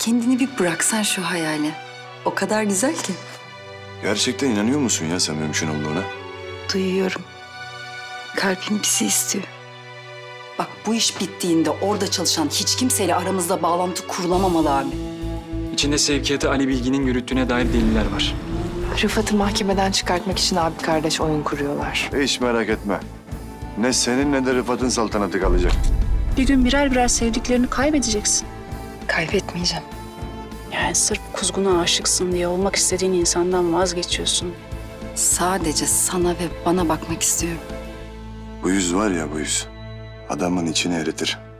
kendini bir bıraksan şu hayale. O kadar güzel ki. Gerçekten inanıyor musun ya sen mümkün olduğuna? Duyuyorum. Kalbim bizi istiyor. Bak bu iş bittiğinde orada çalışan hiç kimseyle aramızda bağlantı kurulamamalı abi. İçinde sevkiyatı Ali Bilgin'in yürüttüğüne dair deliller var. Rıfat'ı mahkemeden çıkartmak için abi kardeş oyun kuruyorlar. Hiç merak etme. Ne senin ne de Rıfat'ın saltanatı kalacak. Bir gün birer birer sevdiklerini kaybedeceksin. Kaybetmeyeceğim. Yani sırf kuzguna aşıksın diye olmak istediğin insandan vazgeçiyorsun. Sadece sana ve bana bakmak istiyorum. Bu yüz var ya bu yüz. Adamın içini eritir.